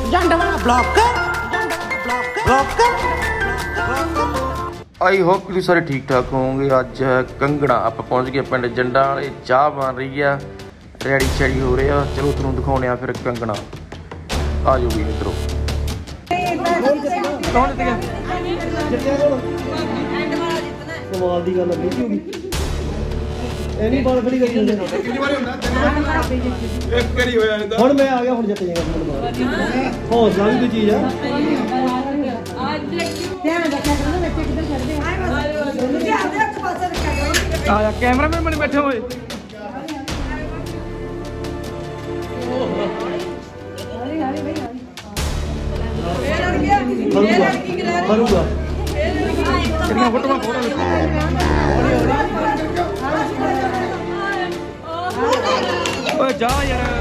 I hope कि सारे ठीक ठाक होंगे। अज है कंगना, आप पहुँच गए पिंड जंडा वाले। चाह बन रही है, रैडी शैडी हो रहे हैं। चलो तुहानूं दिखाने फिर कंगना। आ जाओ भी इधरों। कमाल दी गल है नहीं बाल खड़ी करी हुण मैं आ गया हुण जित जाएगा हौसला भी कोई चीज है। कैमरा मैन बने बैठे हुए जा यार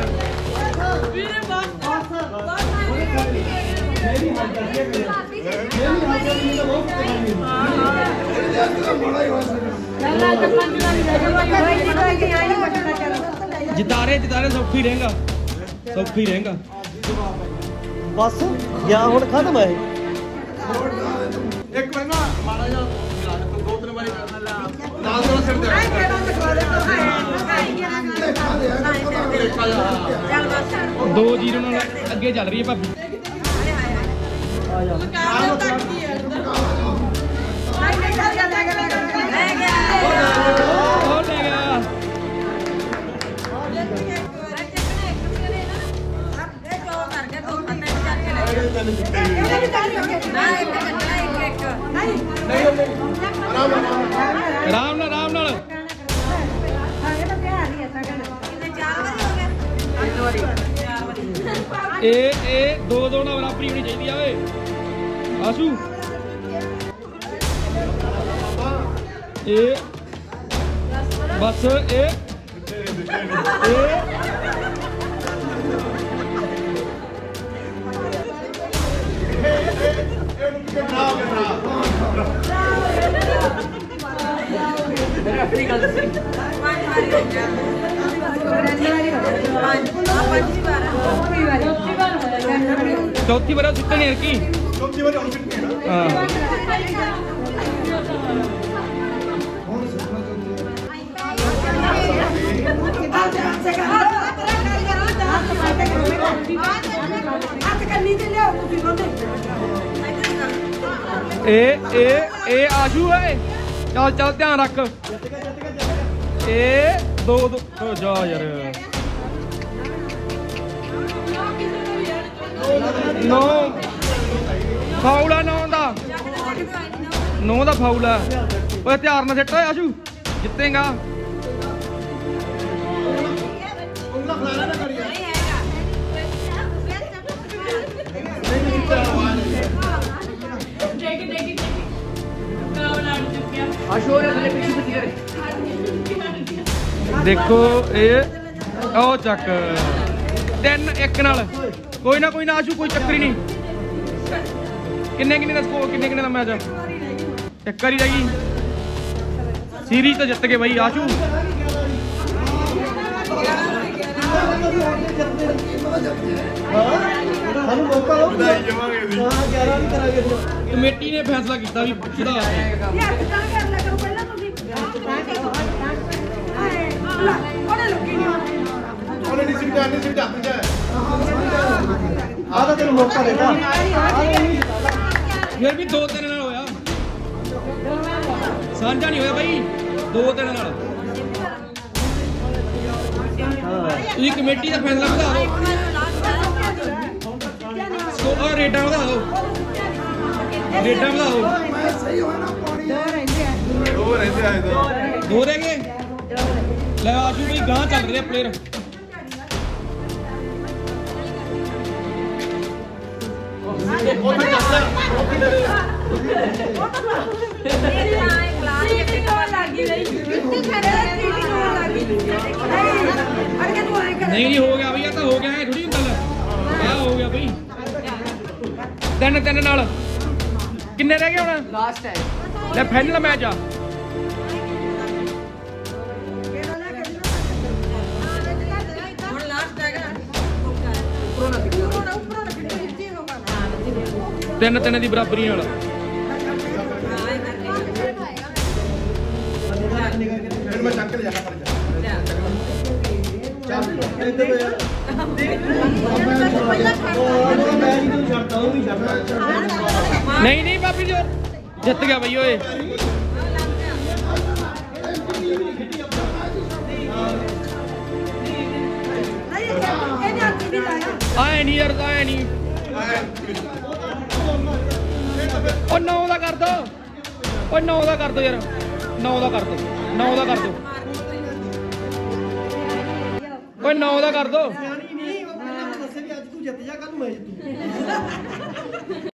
जितारे जितारे सौखी रहेगा सौखी रहेगा बस या हुण खत्म है। एक महीना मारा जा दो तीन बारी नाल दो सिर दे दो 0 ਨਾਲ ਅੱਗੇ ਚੱਲ ਰਹੀ ਹੈ ਭਾਬੀ। ਆ ਜਾ आराम नाल ए दो दो ना बराबरी होनी चाहिए। आशू ए बस ए चौथी बार सुटने की चौथी बार ए आशू है चल चल ध्यान रख ए दो दो जा यार नौ फाउल है नौ दा फाउल है। ध्यान ना सिट आशू जितेगा देखो ये ओ चक 3-1 नाल कोई ना आशू कोई चक्कर ही नहीं। किन्ने का स्कोर किन्ने का मैच एक ही रह गई सीरीज तो जित गए भाई आशू। कमेटी ने फैसला किया भी फिर भी 2-3 नाल होया साझा नहीं होया भाई 2-3 नाल। ये कमेटी का फैसला बता दो रेटा बता दो रेटा बता दो 2 रह गए। ले आशू भाई गांह चल रहे प्लेयर नहीं हो गया भैया तो हो गया है थोड़ी क्या हो गया भाई 3-3 नाल किन्ने रह गए हुण लास्ट है फाइनल मैच आ 3-3 ਦੀ ਬਰਾਬਰੀ ਨਾਲ। नहीं नहीं भाभी जो जित गया भाई ओए। आए नहीं यार, आए नहीं। 9 का कर दो, 9 का कर दो यार, 9 का कर दो, 9 का कर दो, 9 का कर दो।